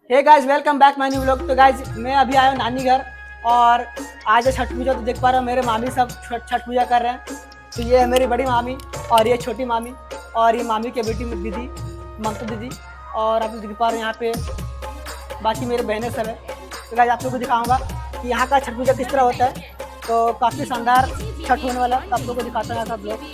हे guys, welcome back my new vlog. तो guys मैं अभी आया हूँ नानी घर और आज है छठ पूजा। तो देख पा रहे हो मेरे मामी सब छठ पूजा कर रहे हैं। तो ये है मेरी बड़ी मामी और ये छोटी मामी और ये मामी के बेटी दीदी ममता दीदी, और आप लोग देख पा रहे हो यहाँ पे बाकी मेरे बहनें सब है। तो गाइस आप लोग को दिखाऊंगा कि यहाँ का छठ पूजा किस तरह होता है। तो काफ़ी शानदार छठ होने वाला है, आप लोग को दिखाता है सब लोग।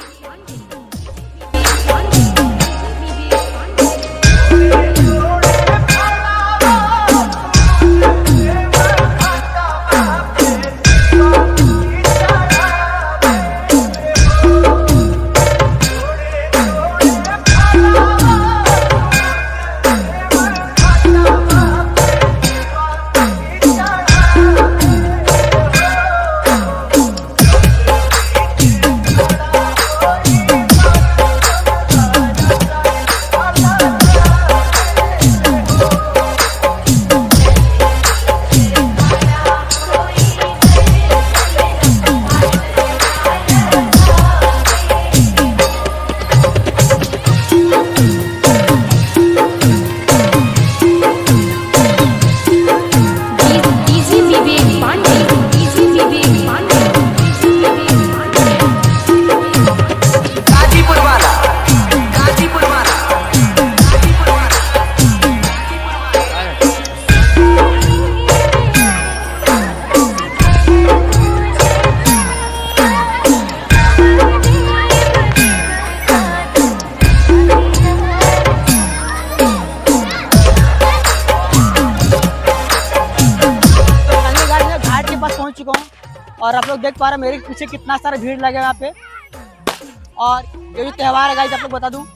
पहुंच चुका हूँ और आप लोग देख पा रहे हैं मेरे पीछे कितना सारा भीड़ लगे यहाँ पे। और ये जो त्यौहार है गाइस आप लोग बता दूं,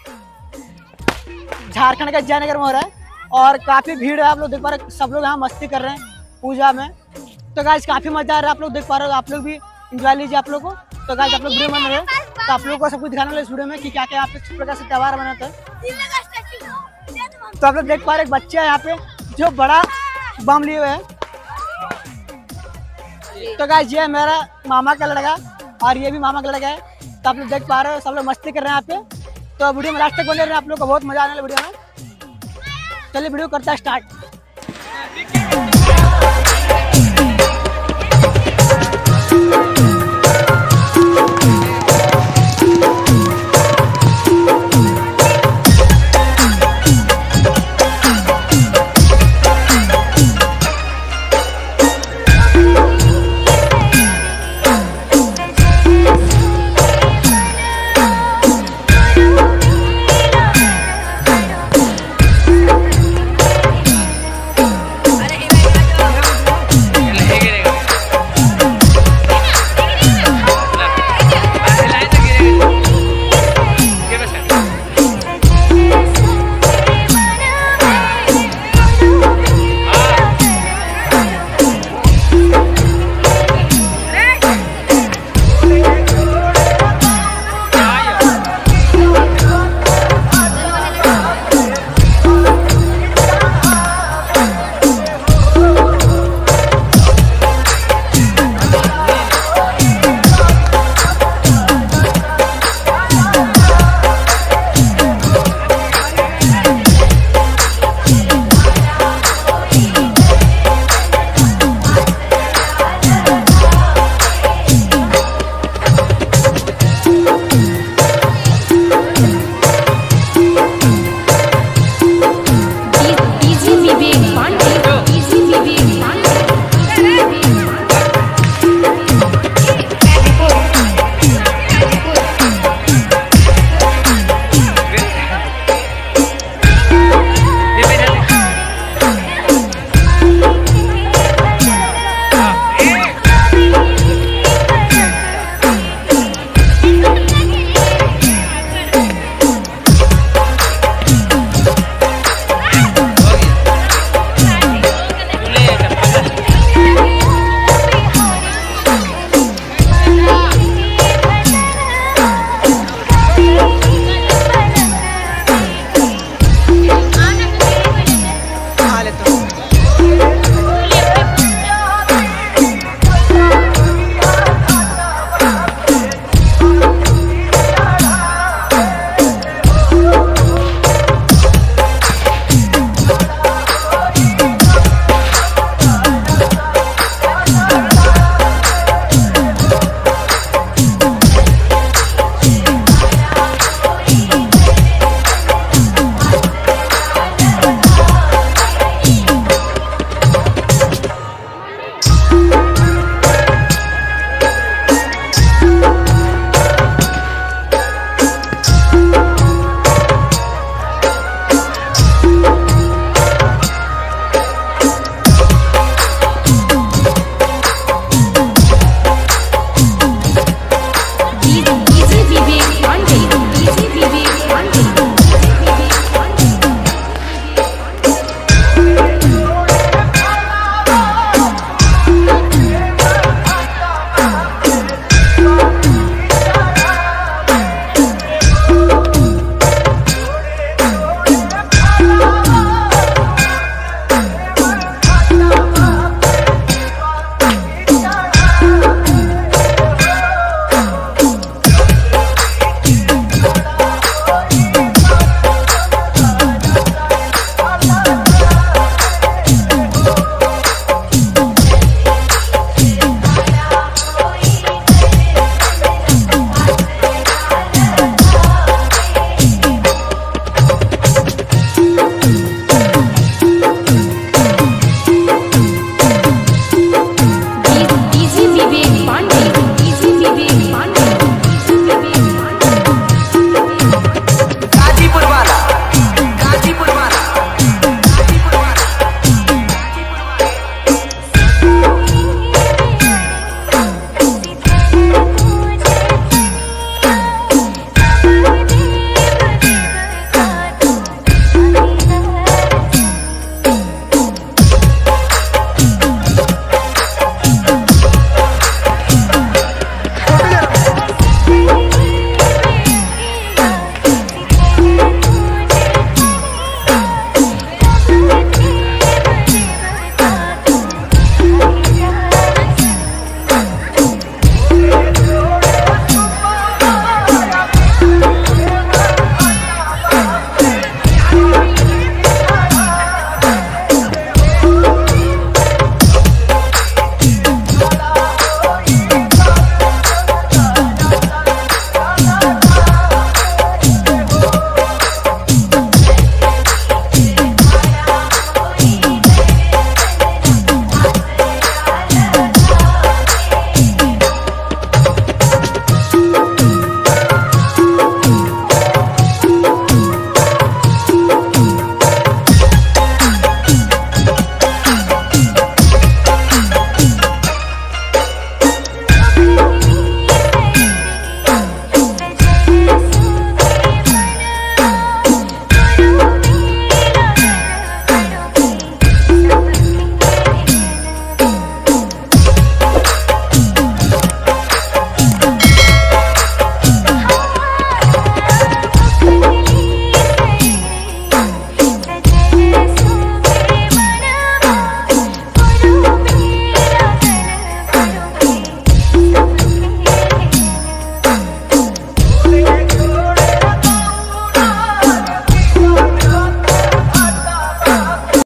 झारखंड के जयनगर में हो रहा है और काफी भीड़ है। आप लोग देख पा रहे हैं सब लोग यहाँ मस्ती कर रहे हैं पूजा में। तो गाइस काफी मजा आ रहा है, आप लोग देख पा रहे हो, आप लोग भी इंजॉय लीजिए आप लोग को। तो गाइस आप लोग वीडियो बना रहे हैं तो आप लोग को सब कुछ दिखाने वाले इस वीडियो में कि क्या क्या आप किस प्रकार से त्यौहार मनाते हैं। तो आप लोग देख पा रहे एक बच्चा है यहाँ पे जो बड़ा बम लिए हुए है। तो गाइस ये मेरा मामा का लड़का और ये भी मामा का लड़का है। तो आप लोग देख पा रहे हो सब लोग मस्ती कर रहे हैं यहाँ पे। तो वीडियो में लास्ट तक बने रहे, आप लोग को बहुत मजा आने वाला वीडियो में। चलिए वीडियो करता है स्टार्ट।